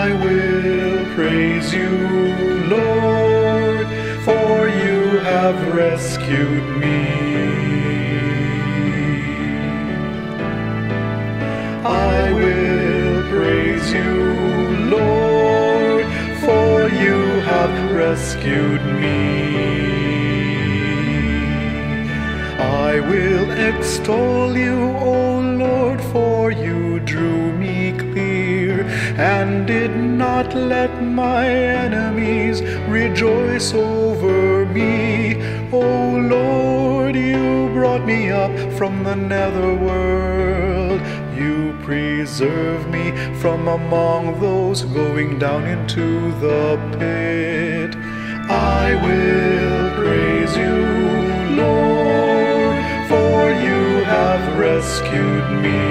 I will praise you, Lord, for you have rescued me. I will praise you, Lord, for you have rescued me. I will extol you, O Lord, for you drew me clear, and did not let my enemies rejoice over me. O Lord, you brought me up from the netherworld. You preserve me from among those going down into the pit. I will praise you, Lord, for you have rescued me.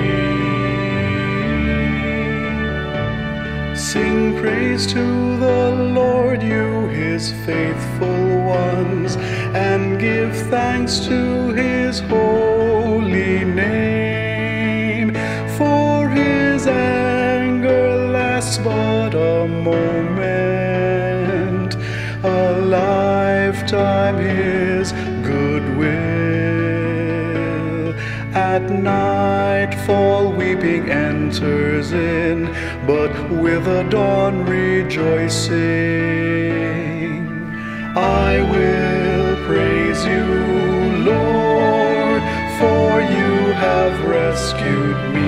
Sing praise to the Lord, you his faithful ones, and give thanks to his holy name. For his anger lasts but a moment, a lifetime his goodwill. At nightfall weeping enters in, but with the dawn rejoicing. I will praise you, Lord, for you have rescued me.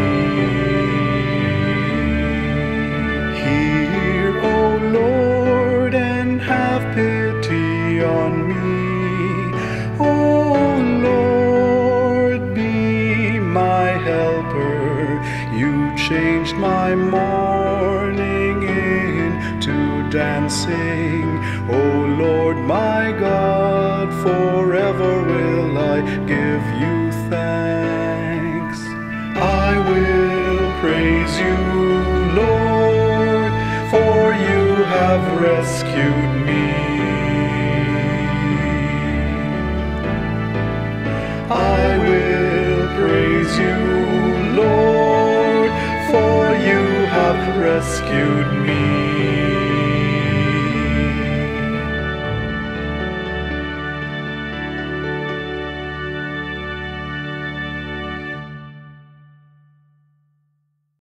Hear, O Lord, and have pity on me. O Lord, be my helper. You changed my mourning into dancing. O Lord, my God, forever will I give you thanks. I will praise you, Lord, for you have rescued me. I will praise you, Lord, for you have rescued me.